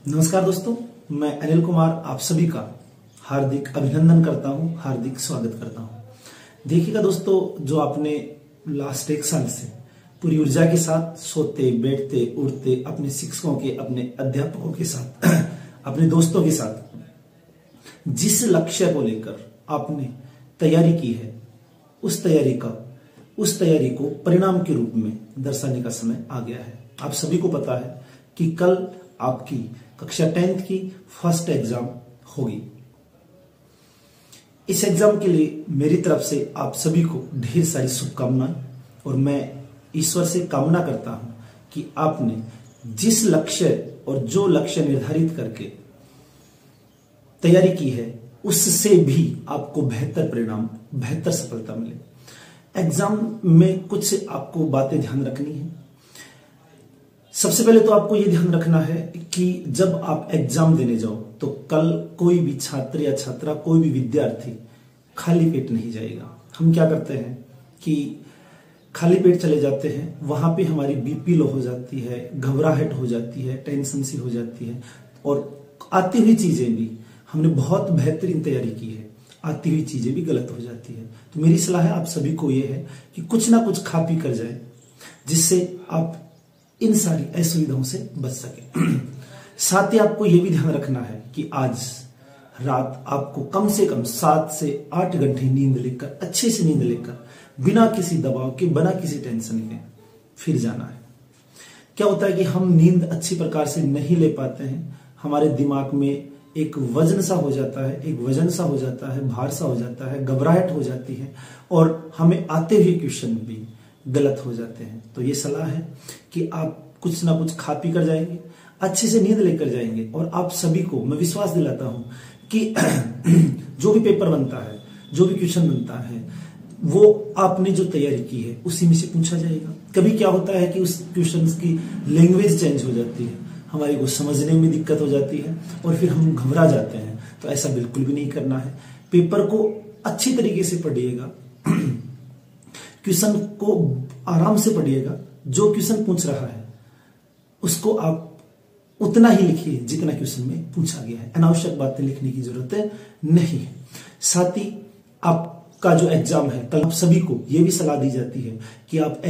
नमस्कार दोस्तों, मैं अनिल कुमार आप सभी का हार्दिक अभिनंदन करता हूं, हार्दिक स्वागत करता हूं। देखिएगा दोस्तों, जो आपने लास्ट एक साल से पूरी ऊर्जा के साथ सोते बैठते उठते अपने शिक्षकों के, अपने अध्यापकों के साथ, अपने दोस्तों के साथ जिस लक्ष्य को लेकर आपने तैयारी की है, उस तैयारी को परिणाम के रूप में दर्शाने का समय आ गया है। आप सभी को पता है कि कल आपकी कक्षा 10th की फर्स्ट एग्जाम होगी। इस एग्जाम के लिए मेरी तरफ से आप सभी को ढेर सारी शुभकामनाएं, और मैं ईश्वर से कामना करता हूं कि आपने जिस लक्ष्य और जो लक्ष्य निर्धारित करके तैयारी की है, उससे भी आपको बेहतर परिणाम, बेहतर सफलता मिले। एग्जाम में कुछ आपको बातें ध्यान रखनी है। सबसे पहले तो आपको यह ध्यान रखना है कि जब आप एग्जाम देने जाओ तो कल कोई भी छात्र या छात्रा, कोई भी विद्यार्थी खाली पेट नहीं जाएगा। हम क्या करते हैं कि खाली पेट चले जाते हैं, वहां पे हमारी बीपी लो हो जाती है, घबराहट हो जाती है, टेंशन सी हो जाती है, और आती हुई चीजें भी, हमने बहुत बेहतरीन तैयारी की है, आती हुई चीजें भी गलत हो जाती है। तो मेरी सलाह है आप सभी को यह है कि कुछ ना कुछ खा पी कर जाए, जिससे आप इन सारी असुविधाओं से बच सके। साथ ही आपको यह भी ध्यान रखना है कि आज रात आपको कम से कम 7 से 8 घंटे नींद लेकर, अच्छे से नींद लेकर, बिना किसी दबाव के, बिना किसी टेंशन के फिर जाना है। क्या होता है कि हम नींद अच्छी प्रकार से नहीं ले पाते हैं, हमारे दिमाग में एक वजन सा हो जाता है, एक वजन सा हो जाता है, भार सा हो जाता है, घबराहट हो जाती है, और हमें आते हुए क्वेश्चन भी गलत हो जाते हैं। तो ये सलाह है कि आप कुछ ना कुछ खा पी कर जाएंगे, अच्छे से नींद लेकर जाएंगे, और आप सभी को मैं विश्वास दिलाता हूं कि जो भी पेपर बनता है, जो भी क्वेश्चन बनता है, वो आपने जो तैयारी की है उसी में से पूछा जाएगा। कभी क्या होता है कि उस क्वेश्चन की लैंग्वेज चेंज हो जाती है, हमारे को समझने में दिक्कत हो जाती है, और फिर हम घबरा जाते हैं। तो ऐसा बिल्कुल भी नहीं करना है। पेपर को अच्छी तरीके से पढ़िएगा, क्वेश्चन को आराम से पढ़िएगा। जो क्वेश्चन पूछ रहा है उसको आप उतना ही लिखिए जितना क्वेश्चन में पूछा गया है। अनावश्यक बातें लिखने की जरूरत नहीं है। साथ ही आपका जो एग्जाम है, कल आप सभी को यह भी सलाह दी जाती है कि आप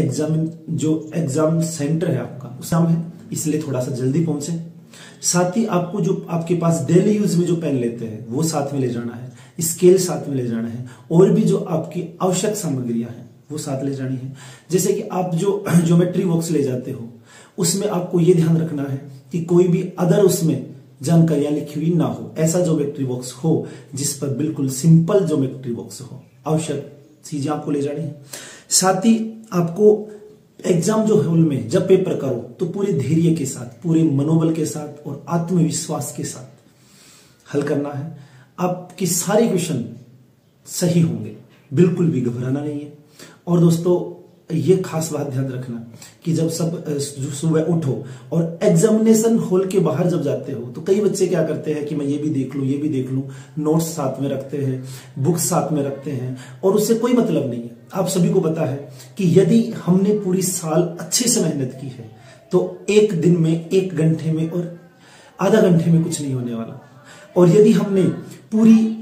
एग्जाम सेंटर है आपका, उस नाम है, इसलिए थोड़ा सा जल्दी पहुंचे। साथ ही आपको जो आपके पास डेली यूज में जो पेन लेते हैं वो साथ में ले जाना है, स्केल साथ में ले जाना है, और भी जो आपकी आवश्यक सामग्रियां हैं वो साथ ले जानी है। जैसे कि आप जो ज्योमेट्री बॉक्स ले जाते हो, उसमें आपको ये ध्यान रखना है कि कोई भी अदर उसमें जानकारियां लिखी हुई ना हो। ऐसा ज्योमेट्री बॉक्स हो जिस पर बिल्कुल सिंपल ज्योमेट्री बॉक्स हो। आवश्यक चीजें आपको ले जानी है। साथ ही आपको एग्जाम जो हॉल में जब पेपर करो तो पूरे धैर्य के साथ, पूरे मनोबल के साथ और आत्मविश्वास के साथ हल करना है। आपके सारे क्वेश्चन सही होंगे, बिल्कुल भी घबराना नहीं है। और दोस्तों, ये खास बात ध्यान रखना कि जब सब सुबह उठो और एग्जामिनेशन हॉल के बाहर जब जाते हो, तो कई बच्चे क्या करते हैं कि मैं ये भी देख लूं, ये भी देख लूं, नोट्स साथ में रखते हैं, बुक्स साथ में रखते हैं, और उससे कोई मतलब नहीं है। आप सभी को पता है कि यदि हमने पूरी साल अच्छे से मेहनत की है तो एक दिन में, 1 घंटे में और आधा घंटे में कुछ नहीं होने वाला। और यदि हमने पूरी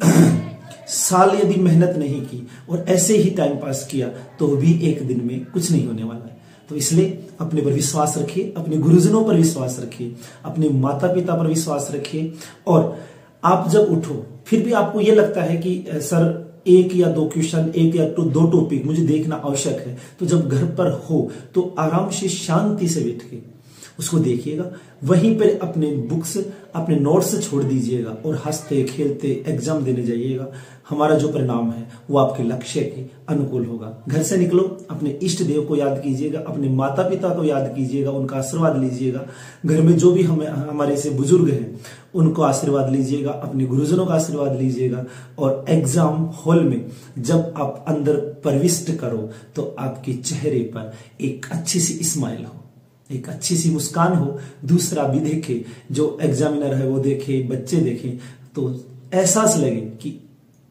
साल यदि मेहनत नहीं की और ऐसे ही टाइम पास किया तो भी एक दिन में कुछ नहीं होने वाला है। तो इसलिए अपने पर विश्वास रखिए, अपने गुरुजनों पर विश्वास रखिए, अपने माता पिता पर विश्वास रखिए। और आप जब उठो फिर भी आपको यह लगता है कि सर 1 या 2 क्वेश्चन, 1 या 2 टॉपिक मुझे देखना आवश्यक है, तो जब घर पर हो तो आराम से शांति से बैठ के उसको देखिएगा। वहीं पर अपने बुक्स, अपने नोट्स छोड़ दीजिएगा और हंसते खेलते एग्जाम देने जाइएगा। हमारा जो परिणाम है वो आपके लक्ष्य के अनुकूल होगा। घर से निकलो, अपने इष्ट देव को याद कीजिएगा, अपने माता पिता को याद कीजिएगा, उनका आशीर्वाद लीजिएगा। घर में जो भी हमारे से बुजुर्ग हैं उनको आशीर्वाद लीजिएगा, अपने गुरुजनों का आशीर्वाद लीजिएगा। और एग्जाम हॉल में जब आप अंदर प्रविष्ट करो तो आपके चेहरे पर एक अच्छी सी स्माइल हो, एक अच्छी सी मुस्कान हो, दूसरा भी देखे, जो एग्जामिनर है वो देखे, बच्चे देखें, तो एहसास लगे कि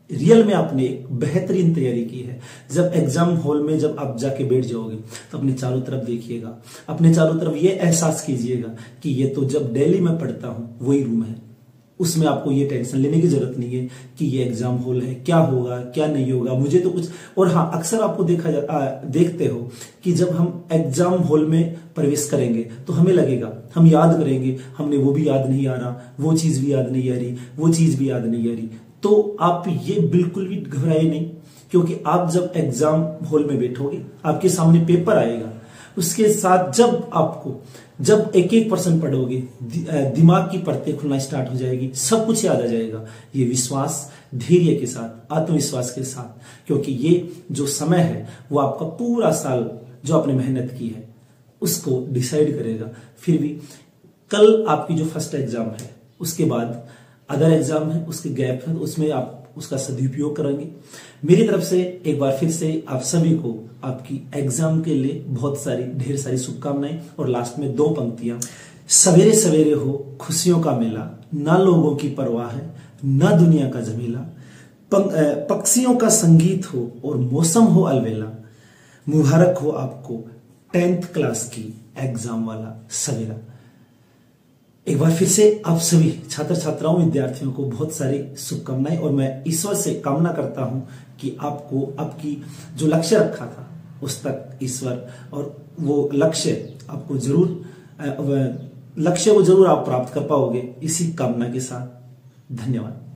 रियल में आपने एक बेहतरीन तैयारी की है। जब एग्जाम हॉल में जब आप जाके बैठ जाओगे तो अपने चारों तरफ देखिएगा, अपने चारों तरफ ये एहसास कीजिएगा कि ये तो जब दिल्ली में पढ़ता हूं वही रूम है। उसमें आपको ये टेंशन लेने की जरूरत नहीं है कि ये एग्जाम हॉल है, क्या होगा क्या नहीं होगा, मुझे तो कुछ। और हाँ, अक्सर आपको देखते हो कि जब हम एग्जाम हॉल में प्रवेश करेंगे तो हमें लगेगा, हम याद करेंगे, हमने वो भी याद नहीं आ रहा, वो चीज भी याद नहीं आ रही, वो चीज भी याद नहीं आ रही। तो आप ये बिल्कुल भी घबराए नहीं, क्योंकि आप जब एग्जाम हॉल में बैठोगे, आपके सामने पेपर आएगा, उसके साथ जब एक एक पर्सन पढ़ोगे, दिमाग की परतें खुलना स्टार्ट हो जाएगी, सब कुछ याद आ जाएगा। ये विश्वास, धैर्य के साथ, आत्मविश्वास के साथ, क्योंकि ये जो समय है वो आपका पूरा साल जो आपने मेहनत की है उसको डिसाइड करेगा। फिर भी कल आपकी जो फर्स्ट एग्जाम है, उसके बाद अदर एग्जाम है, उसके गैप है, उसमें आप उसका सदुपयोग करेंगे। मेरी तरफ से एक बार फिर से आप सभी को आपकी एग्जाम के लिए ढेर सारी शुभकामनाएं। और लास्ट में 2 पंक्तियां। सवेरे सवेरे हो खुशियों का मेला, ना लोगों की परवाह है, ना दुनिया का झमेला, पक्षियों का संगीत हो और मौसम हो अलबेला, मुबारक हो आपको 10th क्लास की एग्जाम वाला सवेरा। एक बार फिर से आप सभी छात्र छात्राओं, विद्यार्थियों को बहुत सारी शुभकामनाएं। और मैं ईश्वर से कामना करता हूं कि आपको आपकी जो लक्ष्य रखा था उस तक ईश्वर, और वो लक्ष्य को जरूर आप प्राप्त कर पाओगे। इसी कामना के साथ धन्यवाद।